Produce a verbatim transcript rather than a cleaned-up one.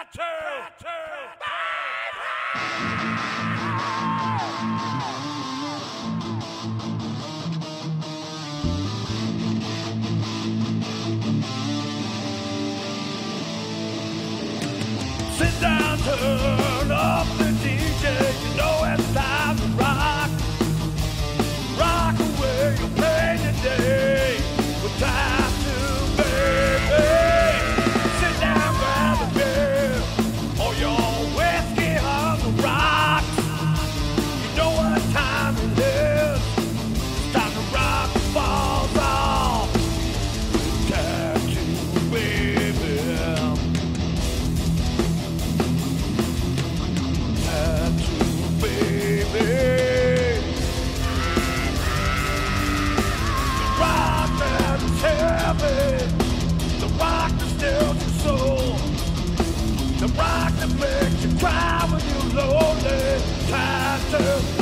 Tattoo Sit down, turn up the D J, you know it's time to rock. Rock away your pain today with Tattoo Babii. Sit down, grab a beer, or your whiskey on the rocks. You know what time it is, it's time to rock the balls off. Tattoo Babii. The rock that stills your soul, the rock that makes you cry when you're lonely. Tattoo